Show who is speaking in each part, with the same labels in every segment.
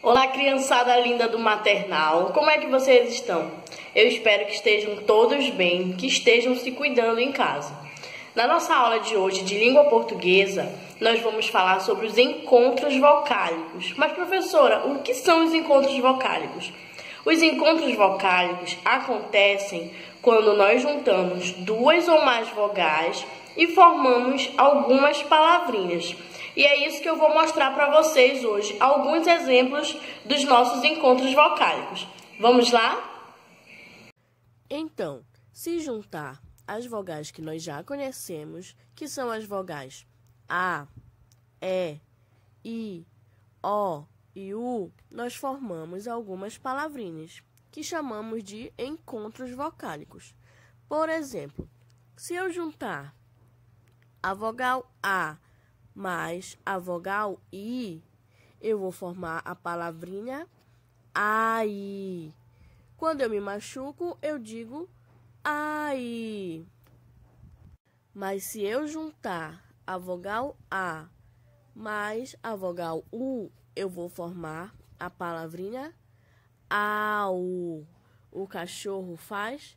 Speaker 1: Olá, criançada linda do maternal, como é que vocês estão? Eu espero que estejam todos bem, que estejam se cuidando em casa. Na nossa aula de hoje de língua portuguesa, nós vamos falar sobre os encontros vocálicos. Mas, professora, o que são os encontros vocálicos? Os encontros vocálicos acontecem quando nós juntamos duas ou mais vogais e formamos algumas palavrinhas. E é isso que eu vou mostrar para vocês hoje, alguns exemplos dos nossos encontros vocálicos. Vamos lá?
Speaker 2: Então, se juntar as vogais que nós já conhecemos, que são as vogais A, E, I, O e U, nós formamos algumas palavrinhas, que chamamos de encontros vocálicos. Por exemplo, se eu juntar a vogal A mais a vogal I, eu vou formar a palavrinha AI. Quando eu me machuco, eu digo ai. Mas se eu juntar a vogal A mais a vogal U, eu vou formar a palavrinha au. O cachorro faz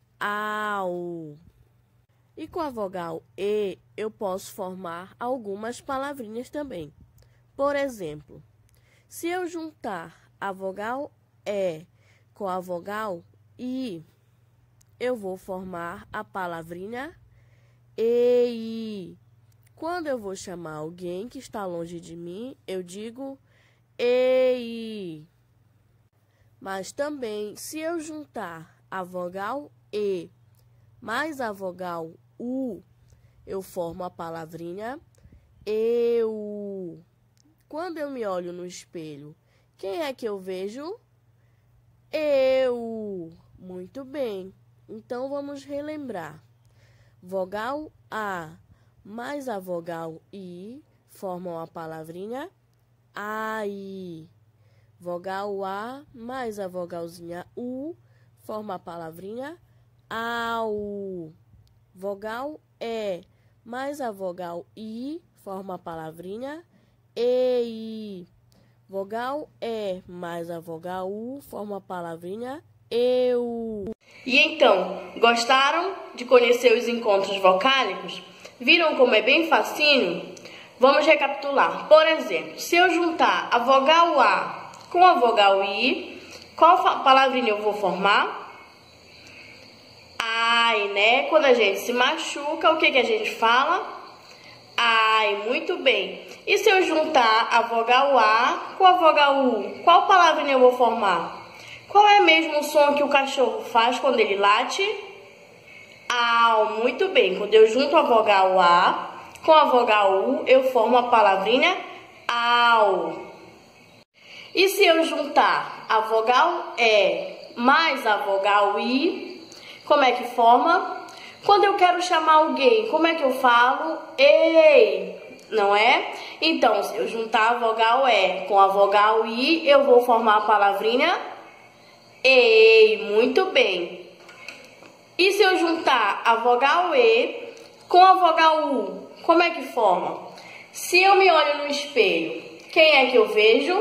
Speaker 2: au. E com a vogal E, eu posso formar algumas palavrinhas também. Por exemplo, se eu juntar a vogal E com a vogal I, eu vou formar a palavrinha EI. Quando eu vou chamar alguém que está longe de mim, eu digo EI. Mas também, se eu juntar a vogal E mais a vogal U, eu formo a palavrinha eu. Quando eu me olho no espelho, quem é que eu vejo? Eu. Muito bem. Então, vamos relembrar. Vogal A mais a vogal I formam a palavrinha AI. Vogal A mais a vogalzinha U forma a palavrinha au. Vogal E mais a vogal I forma a palavrinha EI. Vogal E mais a vogal U forma a palavrinha eu.
Speaker 1: E então, gostaram de conhecer os encontros vocálicos? Viram como é bem facinho? Vamos recapitular. Por exemplo, se eu juntar a vogal A com a vogal I, qual palavrinha eu vou formar? Ai, né? Quando a gente se machuca, o que a gente fala? Ai, muito bem. E se eu juntar a vogal A com a vogal U, qual palavrinha eu vou formar? Qual é mesmo o som que o cachorro faz quando ele late? Au, muito bem. Quando eu junto a vogal A com a vogal U, eu formo a palavrinha au. E se eu juntar a vogal E mais a vogal I, como é que forma? Quando eu quero chamar alguém, como é que eu falo? Ei, não é? Então, se eu juntar a vogal E com a vogal I, eu vou formar a palavrinha ei, muito bem. E se eu juntar a vogal E com a vogal U, como é que forma? Se eu me olho no espelho, quem é que eu vejo?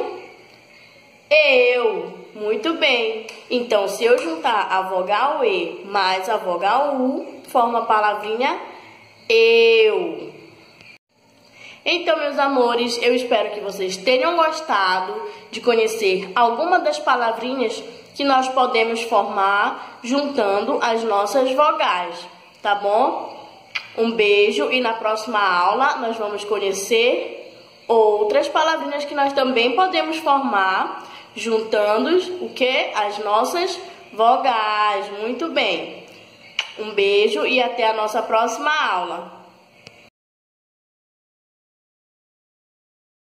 Speaker 1: Eu. Muito bem. Então, se eu juntar a vogal E mais a vogal U, forma a palavrinha eu. Então, meus amores, eu espero que vocês tenham gostado de conhecer alguma das palavrinhas que nós podemos formar juntando as nossas vogais, tá bom? Um beijo e na próxima aula nós vamos conhecer outras palavrinhas que nós também podemos formar juntando o quê? As nossas vogais. Muito bem. Um beijo e até a nossa próxima aula.